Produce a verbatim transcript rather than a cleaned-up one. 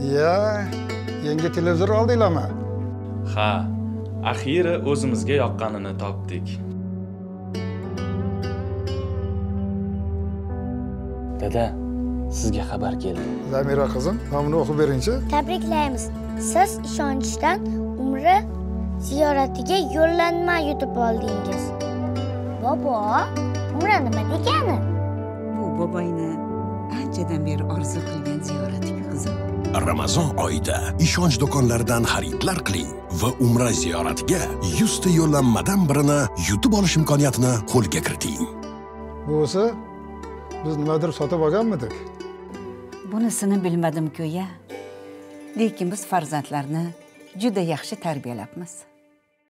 Ya, yangi televizor oldinglarmi? Ha, axiyri o'zimizga yoqqanini topdik. Dada, sizga xabar keldi. Zamira qizim, nomini o'qib beringchi. Tabriklaymiz. Siz ishonchdan umri ziyoratiga yo'llanma yutib oldingiz. Bobo, umra nima degani? Bu boboyni anchadan beri orzu qilgan ziyoratiga qizim. Ramazon oyida ishonch do'konlaridan xaridlar qiling va umra ziyoratiga yuz ta yo'llanmadan birini yutib olish imkoniyatini qo'lga kiriting. Bo'lsa, biz nimadir sotib olganmidik? Bunisini bilmadim-ku ya. Lekin biz farzandlarni juda yaxshi tarbiyalabmiz.